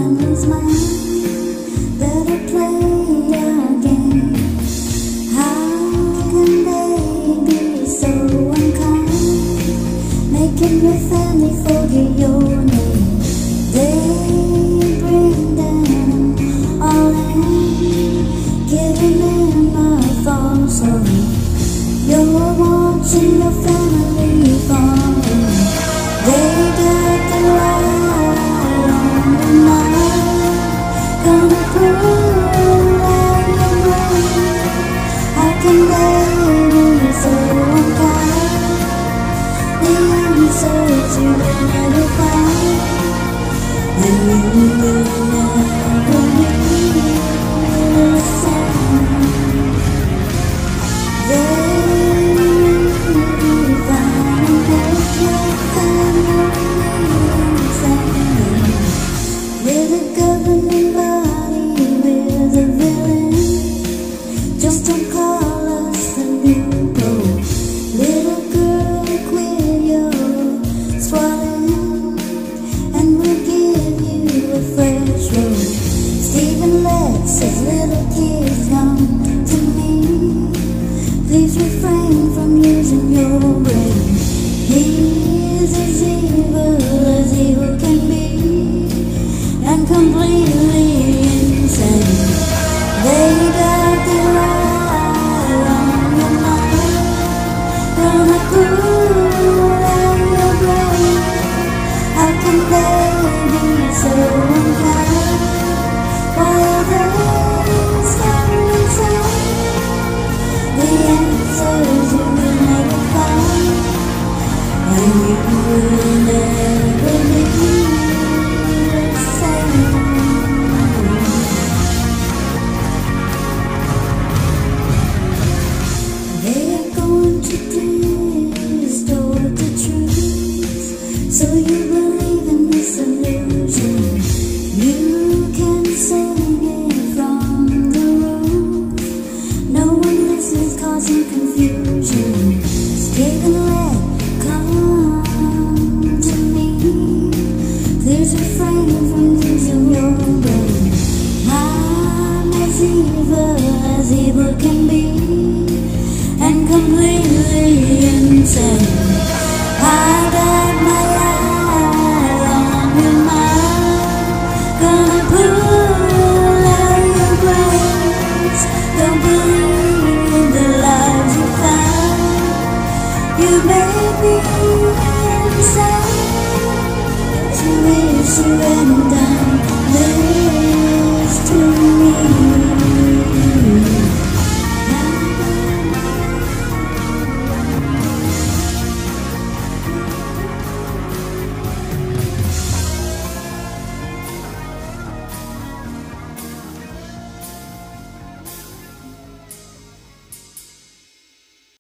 family's mine. Better play our game. How can they be so unkind, making your family forget your name? They bring them all in, giving them a false hope. You're watching your family falling. They got the light on the mind, gonna pull out your brain. How can they be so unkind? The answers you will never find, and you will never be the same. They with a governing body, with a villain. Just don't call us the loophole. Little girl, quit your swallowing, and we'll give you a fresh road. Stephen lets his little kids come to me. Please refrain from using your brain. He's as evil can be, and completely insane. They got the eye on your mind, gonna pull out your brain. How can they be so unkind while they stand inside? The answers you will never find, and you will never be the same. They are going to distort the truth, so you believe in this illusion. You can sing it from the roof. No one listens, causing confusion. Escape and let come to me. Please refrain from using your brain. I'm as evil can be, and completely insane. I got my eye on your mind, gonna pull out your brains. Don't believe in the lies you find. You may be insane, but you wish you hadn't done.